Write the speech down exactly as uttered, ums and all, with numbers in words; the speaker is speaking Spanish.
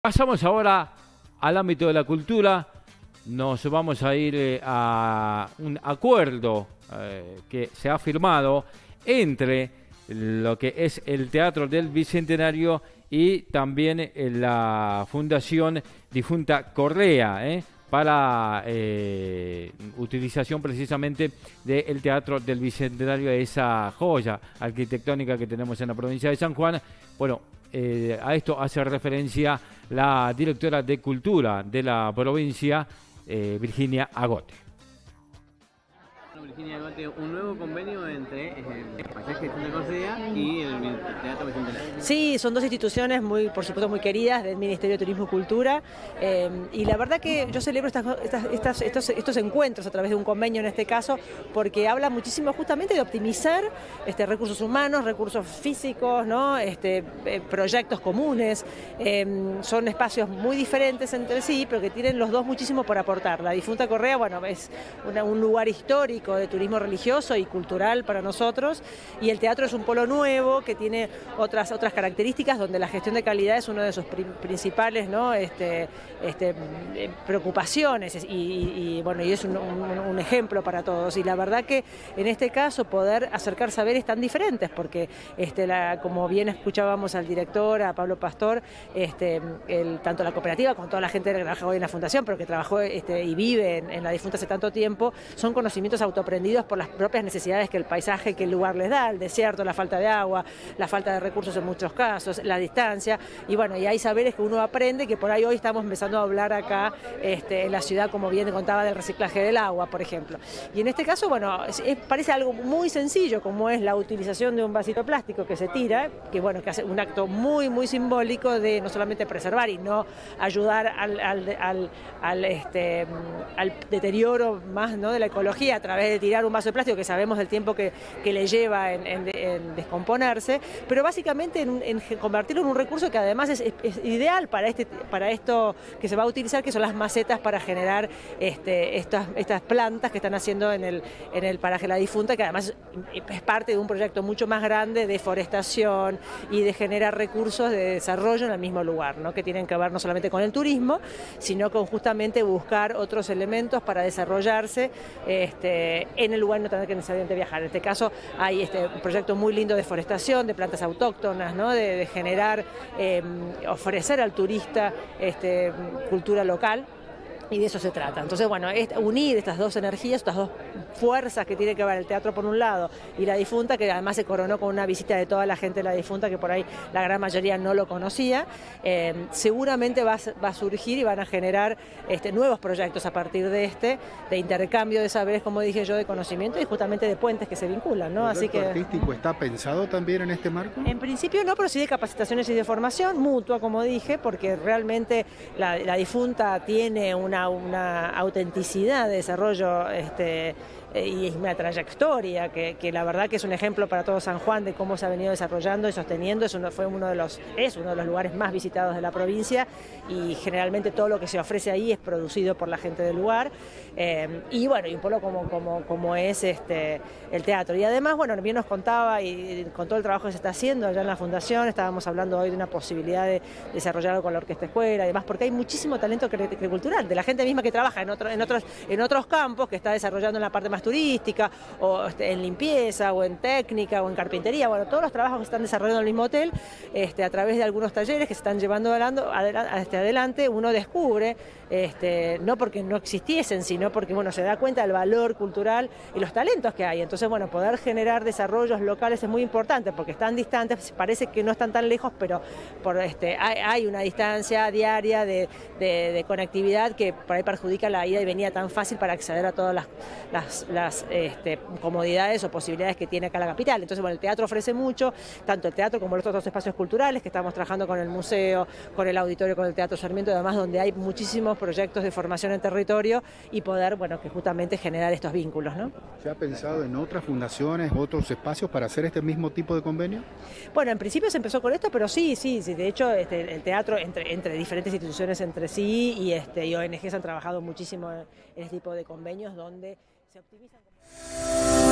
Pasamos ahora al ámbito de la cultura. Nos vamos a ir eh, a un acuerdo eh, que se ha firmado entre lo que es el Teatro del Bicentenario y también eh, la Fundación Difunta Correa, eh, para eh, utilización precisamente del Teatro del Bicentenario, esa joya arquitectónica que tenemos en la provincia de San Juan. Bueno, Eh, a esto hace referencia la directora de Cultura de la provincia, eh, Virginia Agote. Virginia Agote, un nuevo convenio entre eh, el Paisaje de Correa y el Teatro Bicentenario. Sí, son dos instituciones muy, por supuesto, muy queridas del Ministerio de Turismo y Cultura, eh, y la verdad que yo celebro estas, estas, estas, estos, estos encuentros a través de un convenio en este caso, porque habla muchísimo justamente de optimizar este, recursos humanos, recursos físicos, ¿no? este, eh, proyectos comunes. Eh, son espacios muy diferentes entre sí, pero que tienen los dos muchísimo por aportar. La Difunta Correa, bueno, es una, un lugar histórico de turismo religioso y cultural para nosotros, y el teatro es un polo nuevo que tiene otras otras características, donde la gestión de calidad es una de sus pri principales ¿no? este, este, preocupaciones, y, y, y bueno, y es un, un, un ejemplo para todos. Y la verdad que en este caso poder acercar saberes tan diferentes, porque este, la, como bien escuchábamos al director, a Pablo Pastor, este, el, tanto la cooperativa como toda la gente que trabaja hoy en la fundación, pero que trabajó este, y vive en, en la Difunta hace tanto tiempo, son conocimientos autoaprendidos por las propias necesidades que el paisaje, que el lugar les da, el desierto, la falta de agua, la falta de recursos en muchos casos, la distancia, y bueno, y hay saberes que uno aprende, que por ahí hoy estamos empezando a hablar acá este, en la ciudad, como bien contaba, del reciclaje del agua, por ejemplo. Y en este caso, bueno, es, es, parece algo muy sencillo, como es la utilización de un vasito plástico que se tira, que bueno, que hace un acto muy, muy simbólico de no solamente preservar y no ayudar al, al, al, al, este, al deterioro más ¿no? de la ecología a través de tirar un vaso de plástico, que sabemos del tiempo que, que le lleva en, en, en descomponerse, pero básicamente en, en convertirlo en un recurso que además es, es, es ideal para, este, para esto que se va a utilizar, que son las macetas para generar este, estas, estas plantas que están haciendo en el, en el paraje La Difunta, que además es parte de un proyecto mucho más grande de forestación y de generar recursos de desarrollo en el mismo lugar, ¿no? que tienen que ver no solamente con el turismo, sino con justamente buscar otros elementos para desarrollarse este, en el lugar, no tener que necesariamente viajar. En este caso hay este, un proyecto muy lindo de forestación, de plantas autóctonas, ¿no? de, de generar, eh, ofrecer al turista este, cultura local. Y de eso se trata. Entonces, bueno, es unir estas dos energías, estas dos fuerzas que tiene que ver el teatro por un lado y la Difunta, que además se coronó con una visita de toda la gente de la Difunta, que por ahí la gran mayoría no lo conocía. Eh, seguramente va, va a surgir y van a generar este, nuevos proyectos a partir de este, de intercambio de saberes, como dije yo, de conocimiento y justamente de puentes que se vinculan, ¿no? ¿El Así que artístico está pensado también en este marco? En principio no, pero sí de capacitaciones y de formación mutua, como dije, porque realmente la, la Difunta tiene una una autenticidad de desarrollo este, y una trayectoria que, que la verdad que es un ejemplo para todo San Juan de cómo se ha venido desarrollando y sosteniendo. Es uno, fue uno de los, es uno de los lugares más visitados de la provincia, y generalmente todo lo que se ofrece ahí es producido por la gente del lugar, eh, y bueno, y un pueblo como, como, como es este, el teatro. Y además, bueno, bien nos contaba, y con todo el trabajo que se está haciendo allá en la fundación, estábamos hablando hoy de una posibilidad de desarrollarlo con la Orquesta Escuela y demás, porque hay muchísimo talento cultural de la gente misma que trabaja en, otro, en, otros, en otros campos, que está desarrollando en la parte más turística, o este, en limpieza, o en técnica, o en carpintería. Bueno, todos los trabajos que están desarrollando en el mismo hotel, este, a través de algunos talleres que se están llevando adelante, adelante, adelante uno descubre, este, no porque no existiesen, sino porque bueno, se da cuenta del valor cultural y los talentos que hay. Entonces, bueno, poder generar desarrollos locales es muy importante, porque están distantes, parece que no están tan lejos, pero por, este, hay, hay una distancia diaria de, de, de conectividad que por ahí perjudica la ida y venida tan fácil para acceder a todas las, las, las este, comodidades o posibilidades que tiene acá la capital. Entonces, bueno, el teatro ofrece mucho, tanto el teatro como los otros espacios culturales, que estamos trabajando con el museo, con el auditorio, con el Teatro Sarmiento, además donde hay muchísimos proyectos de formación en territorio, y poder, bueno, que justamente generar estos vínculos, ¿no? ¿Se ha pensado en otras fundaciones, otros espacios para hacer este mismo tipo de convenio? Bueno, en principio se empezó con esto, pero sí, sí, sí de hecho este, el teatro entre, entre diferentes instituciones entre sí y, este, y O N Ges han trabajado muchísimo en este tipo de convenios donde se optimizan.